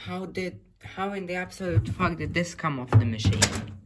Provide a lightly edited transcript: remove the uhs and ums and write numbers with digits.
How in the absolute fuck did this come off the machine?